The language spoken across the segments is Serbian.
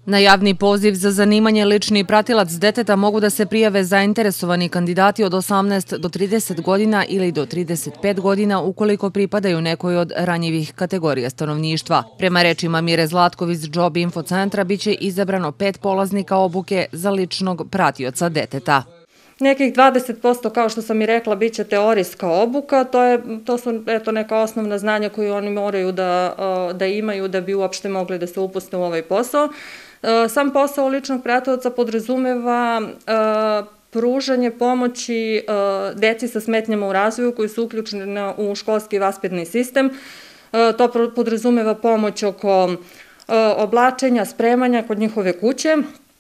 Na javni poziv za zanimanje lični pratilac deteta mogu da se prijave zainteresovani kandidati od 18 do 30 godina ili do 35 godina ukoliko pripadaju nekoj od ranjivih kategorija stanovništva. Prema rečima Mire Zlatković iz Job Info centra biće izabrano 5 polaznika obuke za ličnog pratioca deteta. Nekih 20%, kao što sam i rekla, bit će teorijska obuka. To su neka osnovna znanja koju oni moraju da imaju da bi uopšte mogli da se upuste u ovaj posao. Sam posao ličnog pratioca podrazumeva pružanje pomoći deci sa smetnjama u razvoju koji su uključeni u školski vaspitni sistem. To podrazumeva pomoć oko oblačenja, spremanja kod njihove kuće.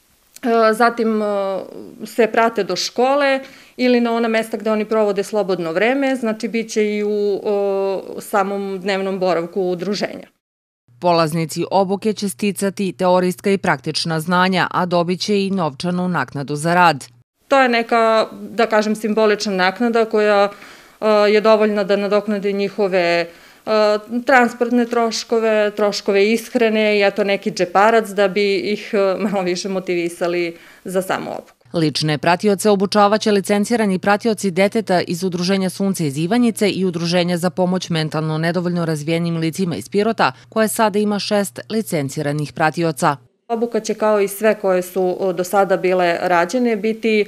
Zatim se prate do škole ili na ona mesta gde oni provode slobodno vreme, znači bit će i u samom dnevnom boravku udruženja. Polaznici obuke će sticati teorijska i praktična znanja, a dobit će i novčanu naknadu za rad. To je neka, da kažem, simbolična naknada koja je dovoljna da nadoknadi njihove transportne troškove, troškove ishrane i eto neki džeparac da bi ih malo više motivisali za samu obuku. Lične pratioce obučavaće licencirani pratioci deteta iz Udruženja Sunce iz Ivanjice i Udruženja za pomoć mentalno nedovoljno razvijenim licima iz Pirota, koje sada ima 6 licenciranih pratioca. Obuka će kao i sve koje su do sada bile rađene biti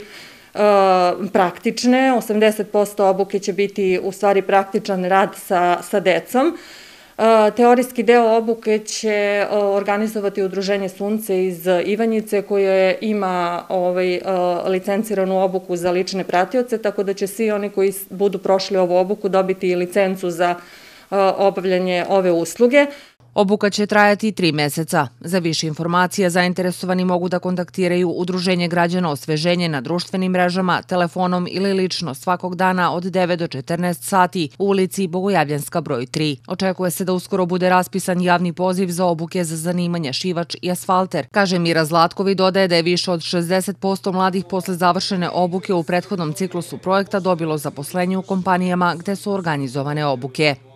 praktične, 80% obuke će biti u stvari praktičan rad sa decom. Teorijski deo obuke će organizovati Udruženje Sunce iz Ivanjice koje ima licenciranu obuku za lične pratioce, tako da će svi oni koji budu prošli ovu obuku dobiti i licencu za obavljanje ove usluge. Obuka će trajati 3 meseca. Za više informacija zainteresovani mogu da kontaktiraju Udruženje građana Osveženje na društvenim mrežama, telefonom ili lično svakog dana od 9 do 14 sati u ulici Bogojavljanska broj 3. Očekuje se da uskoro bude raspisan javni poziv za obuke za zanimanje šivač i asfalter. Kaže Mira Zlatković, dodaje da je više od 60% mladih posle završene obuke u prethodnom ciklusu projekta dobilo zaposlenje u kompanijama gde su organizovane obuke.